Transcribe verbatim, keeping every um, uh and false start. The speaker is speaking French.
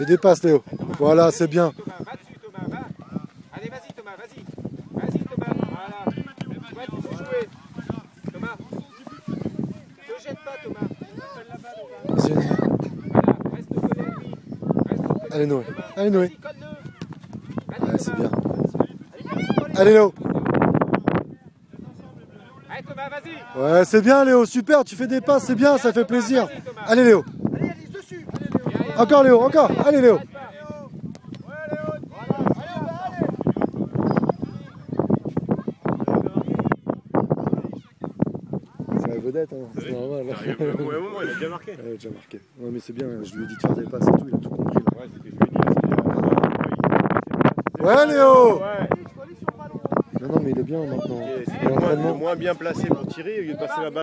Fais des passes, Léo. Voilà, c'est bien. Thomas, va dessus, Thomas, va. Allez, vas-y, Thomas, vas-y. Vas-y, Thomas, voilà. Ouais, tu peux jouer. Thomas. Ne jette pas, Thomas. Vas-y. Voilà, reste collé à lui. Reste collé. Allez, Noé. Thomas. Allez, Noé. Vas-y, colle-le. Ouais, c'est bien. Allez, Allez, Léo. Allez, Thomas, vas-y. Ouais, c'est bien, Léo. Super, tu fais des passes, c'est bien, ça fait plaisir. Allez, Léo. Allez, Alice, dessus. Encore, Léo, encore. Allez, Léo. C'est la vedette, hein. C'est normal. Ouais, moment, il a déjà marqué. Il a déjà marqué. Ouais, mais c'est bien, je lui ai dit de faire des passes et tout, il a tout compris. Là. Ouais, c'est ce que je lui ai dit. Ouais, Léo. Ouais. Non, non, mais il est bien maintenant. C'est Et le moins, l'entraînement. le moins bien placé pour tirer, au lieu de passer la balle.